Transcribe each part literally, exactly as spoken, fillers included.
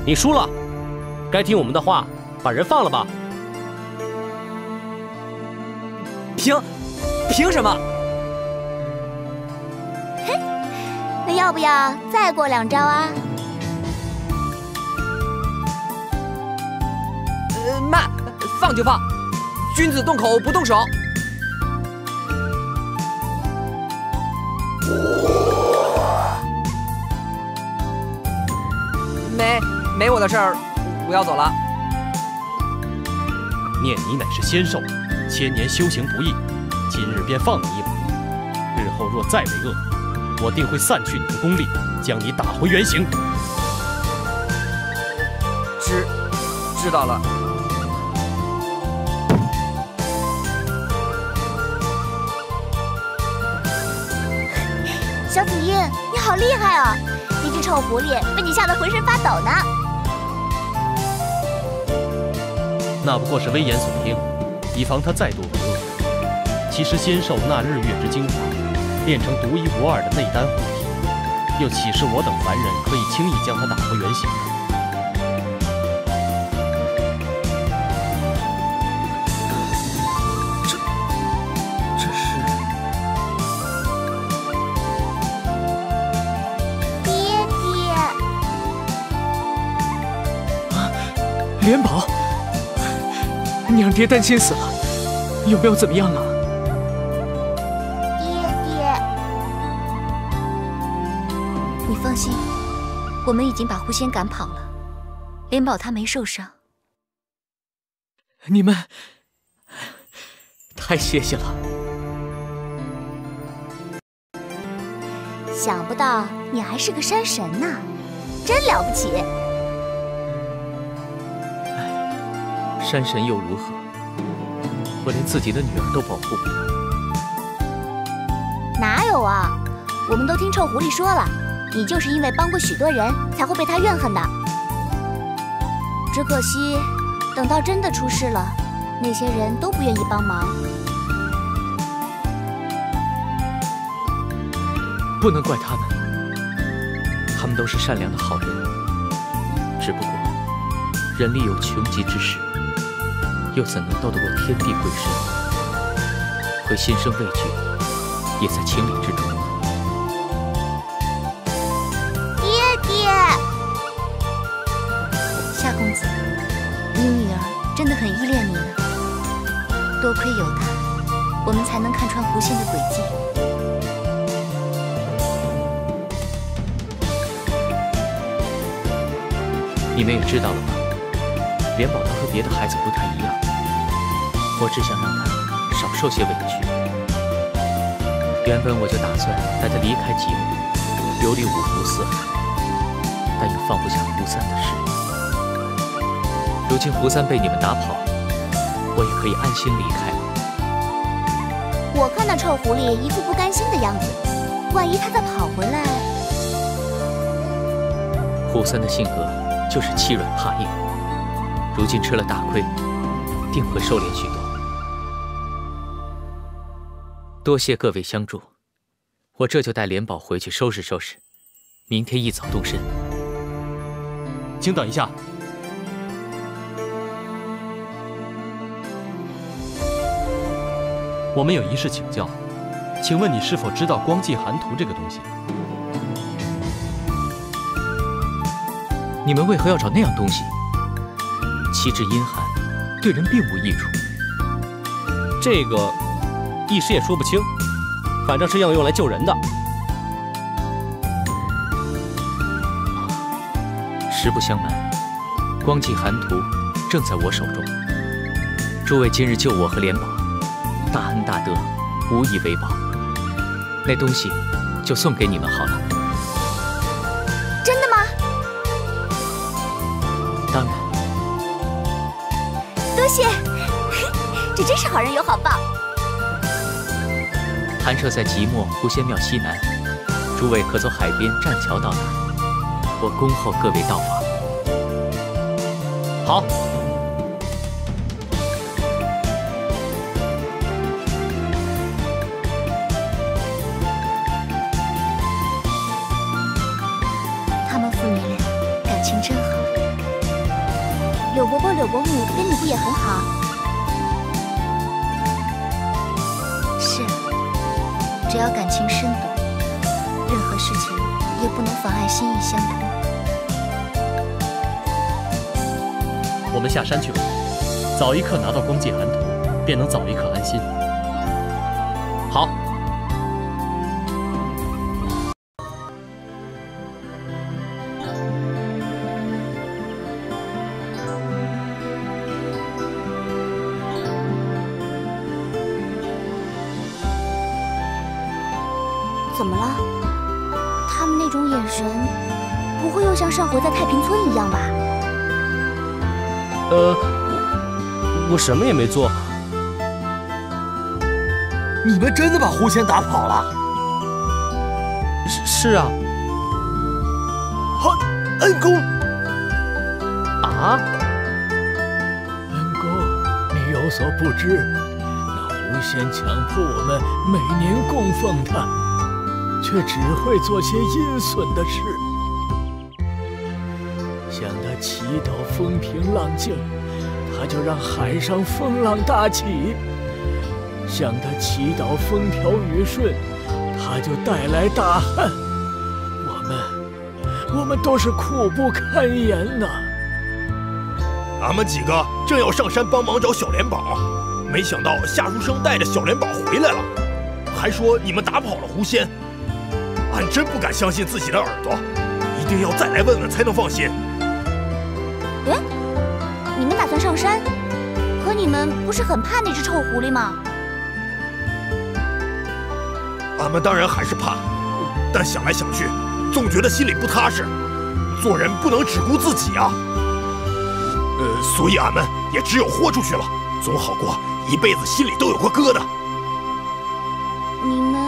你输了，该听我们的话，把人放了吧。 凭，凭什么？ 嘿，那要不要再过两招啊？ 呃，慢，放就放，君子动口不动手。没，没我的事儿，我要走了。 念你乃是仙兽，千年修行不易，今日便放你一马。日后若再为恶，我定会散去你的功力，将你打回原形。 知，知道了。 小紫英，你好厉害啊！那只臭狐狸被你吓得浑身发抖呢。 那不过是危言耸听，以防他再度为恶。其实仙兽那日月之精华，炼成独一无二的内丹护体，又岂是我等凡人可以轻易将它打回原形的？ 这是爹爹， 啊，莲宝，娘爹担心死了，有没有怎么样啊？ 爹爹，你放心，我们已经把狐仙赶跑了，莲宝他没受伤。 你们太谢谢了。 想不到你还是个山神呢，真了不起！ 哎，山神又如何？我连自己的女儿都保护不了。 哪有啊？我们都听臭狐狸说了，你就是因为帮过许多人，才会被他怨恨的。只可惜，等到真的出事了，那些人都不愿意帮忙。 不能怪他们，他们都是善良的好人。只不过，人力有穷极之时，又怎能斗得过天地鬼神？会心生畏惧，也在情理之中。 爹爹，夏公子，你女儿真的很依恋你呢。多亏有她，我们才能看穿狐仙的诡计。 你们也知道了吧？莲宝她和别的孩子不太一样，我只想让她少受些委屈。原本我就打算带她离开极目，游历五湖四海，但又放不下胡三的事。如今胡三被你们打跑，我也可以安心离开了。 我看那臭狐狸一副不甘心的样子，万一他再跑回来…… 胡三的性格就是欺软怕硬，如今吃了大亏，定会收敛许多。多谢各位相助，我这就带莲宝回去收拾收拾，明天一早动身。 请等一下。我们有一事请教，请问你是否知道光寂寒图这个东西？ 你们为何要找那样东西？气质阴寒，对人并无益处。 这个一时也说不清，反正是要用来救人的。 实不相瞒，光寂寒图正在我手中。诸位今日救我和莲宝，大恩大德，无以为报。那东西就送给你们好了。 真的吗？ 当然。 多谢，这真是好人有好报。 寒舍在即墨狐仙庙西南，诸位可走海边栈桥到达，我恭候各位到访。 好。 他们父女俩感情真好。 柳伯伯、柳伯母跟你不也很好？是，只要感情深笃，任何事情也不能妨碍心意相通。 我们下山去吧，早一刻拿到光界寒图，便能早一刻安心。好。 怎么了？他们那种眼神，不会又像上回在太平村一样吧？ 呃，我我什么也没做。 你们真的把狐仙打跑了？ 是是啊。 好，恩公。 啊？ 恩公，你有所不知，那狐仙强迫我们每年供奉他，却只会做些阴损的事。向他祈祷风平浪静，他就让海上风浪大起；向他祈祷风调雨顺，他就带来大旱。我们，我们都是苦不堪言呐。 俺们几个正要上山帮忙找小莲宝，没想到夏书生带着小莲宝回来了，还说你们打跑了狐仙。俺真不敢相信自己的耳朵，一定要再来问问才能放心。 哎，你们打算上山？可你们不是很怕那只臭狐狸吗？ 俺们当然还是怕，但想来想去，总觉得心里不踏实。做人不能只顾自己啊。呃，所以俺们也只有豁出去了，总好过一辈子心里都有个疙瘩。 你们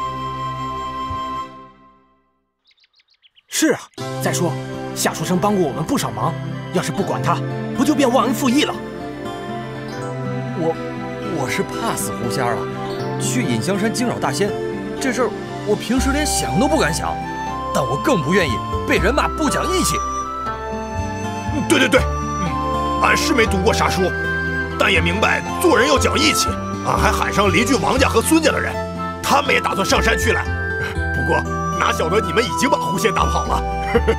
是啊，再说夏书生帮过我们不少忙，要是不管他，不就变忘恩负义了？ 我我是怕死狐仙了，去隐香山惊扰大仙，这事儿我平时连想都不敢想，但我更不愿意被人骂不讲义气。 对对对，嗯，俺是没读过啥书，但也明白做人要讲义气。俺还喊上邻居王家和孙家的人，他们也打算上山去了。不过哪晓得你们已经把狐仙打跑了。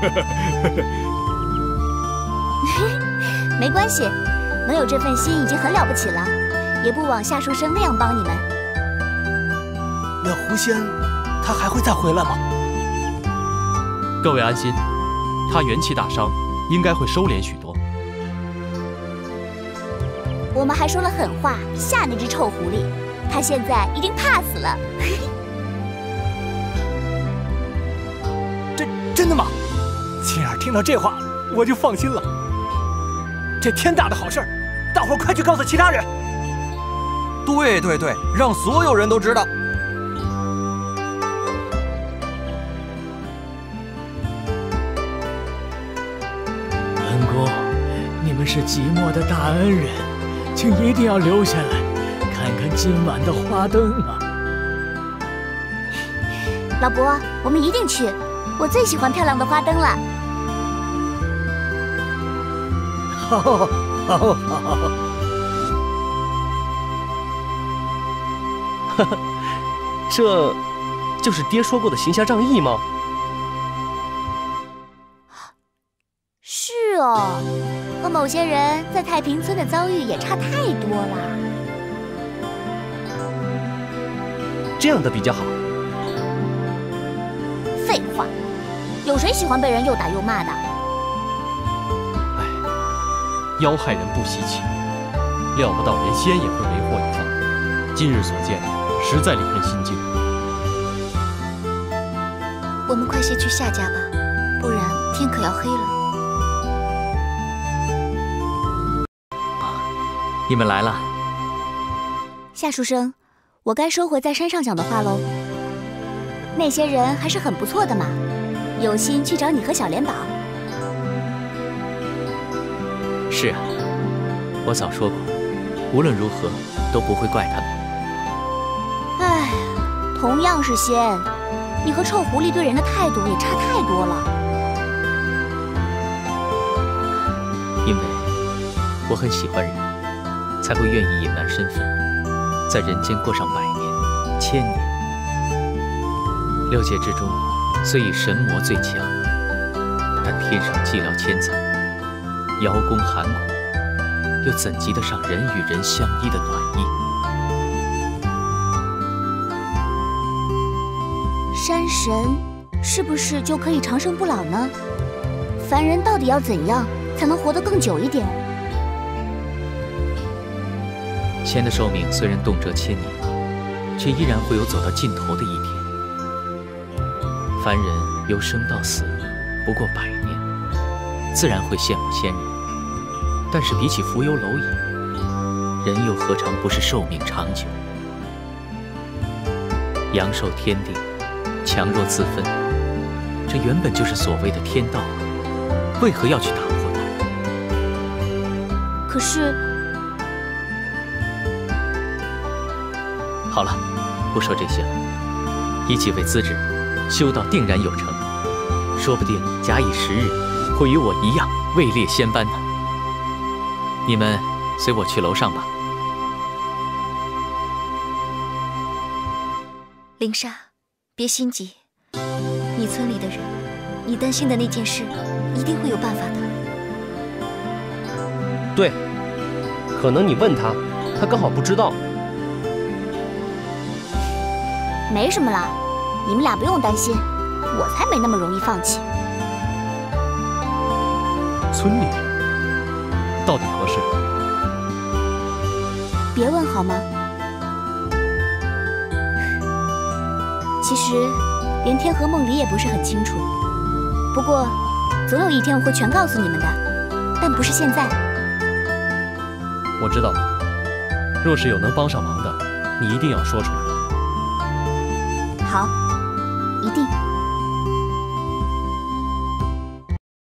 没关系，能有这份心已经很了不起了，也不枉夏书生那样帮你们。 那狐仙他还会再回来吗？ 各位安心，他元气大伤，应该会收敛许多。 我们还说了狠话吓那只臭狐狸，他现在一定怕死了。 真真的吗？青儿听到这话，我就放心了。这天大的好事儿，大伙儿快去告诉其他人。 对对对，让所有人都知道。 恩公，你们是即墨的大恩人，请一定要留下来，看看今晚的花灯啊！ 老伯，我们一定去，我最喜欢漂亮的花灯了。 好，好，好！ 哈哈，这就是爹说过的行侠仗义吗？ 是哦，和某些人在太平村的遭遇也差太多了。 这样的比较好。 废话，有谁喜欢被人又打又骂的？ 哎，要害人不稀奇，料不到连仙也会为祸一方。今日所见，实在令人心惊。 我们快些去夏家吧，不然天可要黑了。 你们来了。 夏书生，我该收回在山上讲的话喽。那些人还是很不错的嘛，有心去找你和小莲宝。 是啊，我早说过，无论如何都不会怪他们。 唉，同样是仙，你和臭狐狸对人的态度也差太多了。 因为我很喜欢人，才会愿意隐瞒身份，在人间过上百年、千年。六界之中，虽以神魔最强，但天上寂寥千载，瑶宫寒苦，又怎及得上人与人相依的暖意？ 山神是不是就可以长生不老呢？凡人到底要怎样才能活得更久一点？ 仙的寿命虽然动辄千年，却依然会有走到尽头的一天。凡人由生到死不过百年，自然会羡慕仙人。但是比起浮游蝼蚁，人又何尝不是寿命长久？阳寿天定，强弱自分，这原本就是所谓的天道啊，为何要去打破它？ 可是， 好了，不说这些了，以己为资质，修道定然有成，说不定假以时日，会与我一样位列仙班呢。你们随我去楼上吧。 灵莎，别心急，你村里的人，你担心的那件事，一定会有办法的。 对，可能你问他，他刚好不知道。 没什么啦，你们俩不用担心，我才没那么容易放弃。 村里到底何事？ 别问好吗？其实连天和梦离也不是很清楚，不过总有一天我会全告诉你们的，但不是现在。 我知道了，若是有能帮上忙的，你一定要说出来。 好，一定。